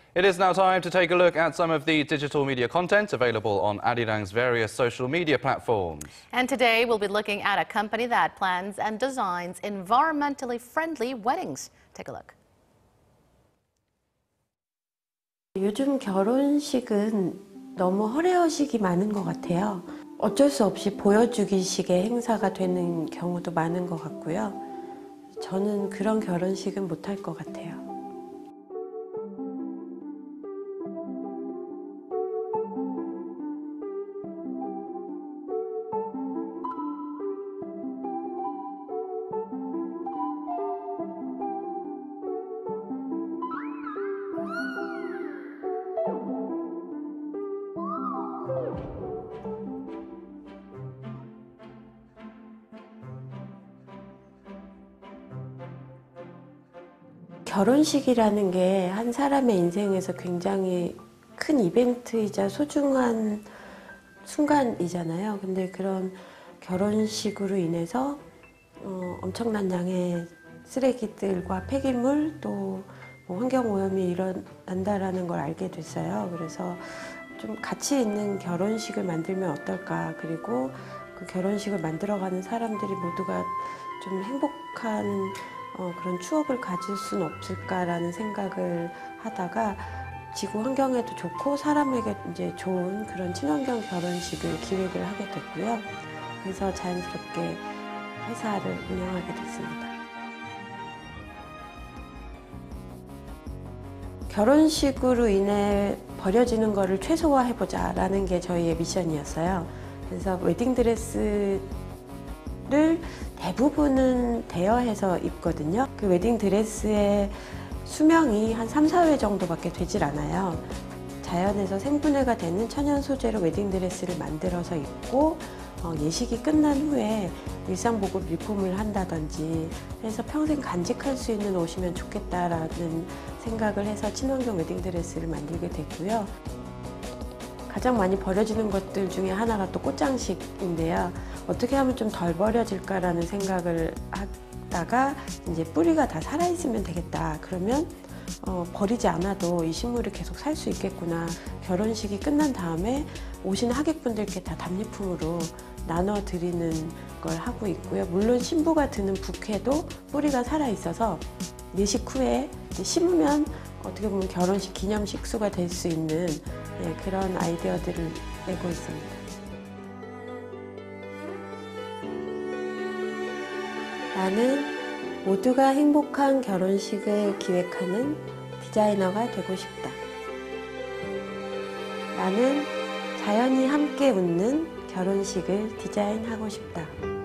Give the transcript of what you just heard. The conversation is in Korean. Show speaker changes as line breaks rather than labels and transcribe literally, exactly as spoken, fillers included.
It is now time to take a look at some of the digital media content available on Arirang's various social media platforms.
And today we'll be looking at a company that plans and designs environmentally friendly weddings. Take a look.
요즘 결혼식은 너무 허례허식이 많은 것 같아요. 어쩔 수 없이 보여주기식의 행사가 되는 경우도 많은 것 같고요. 저는 그런 결혼식은 못할 것 같아요. 결혼식이라는 게 한 사람의 인생에서 굉장히 큰 이벤트이자 소중한 순간이잖아요. 근데 그런 결혼식으로 인해서 어, 엄청난 양의 쓰레기들과 폐기물 또 뭐 환경오염이 일어난다라는 걸 알게 됐어요. 그래서 좀 가치 있는 결혼식을 만들면 어떨까. 그리고 그 결혼식을 만들어가는 사람들이 모두가 좀 행복한 어, 그런 추억을 가질 수는 없을까라는 생각을 하다가 지구 환경에도 좋고 사람에게 이제 좋은 그런 친환경 결혼식을 기획을 하게 됐고요. 그래서 자연스럽게 회사를 운영하게 됐습니다. 결혼식으로 인해 버려지는 거를 최소화해보자라는 게 저희의 미션이었어요. 그래서 웨딩드레스 를 대부분은 대여해서 입거든요. 그 웨딩드레스의 수명이 한 삼, 사 회 정도밖에 되질 않아요. 자연에서 생분해가 되는 천연 소재로 웨딩드레스를 만들어서 입고 어, 예식이 끝난 후에 일상복을 밀품을 한다든지 해서 평생 간직할 수 있는 옷이면 좋겠다라는 생각을 해서 친환경 웨딩드레스를 만들게 됐고요. 가장 많이 버려지는 것들 중에 하나가 또 꽃장식인데요. 어떻게 하면 좀 덜 버려질까라는 생각을 하다가 이제 뿌리가 다 살아있으면 되겠다. 그러면 어, 버리지 않아도 이 식물이 계속 살 수 있겠구나. 결혼식이 끝난 다음에 오시는 하객분들께 다 답례품으로 나눠드리는 걸 하고 있고요. 물론 신부가 드는 부케도 뿌리가 살아있어서 예식 후에 심으면 어떻게 보면 결혼식 기념 식수가 될 수 있는 예, 그런 아이디어들을 내고 있습니다. 나는 모두가 행복한 결혼식을 기획하는 디자이너가 되고 싶다. 나는 자연이 함께 웃는 결혼식을 디자인하고 싶다.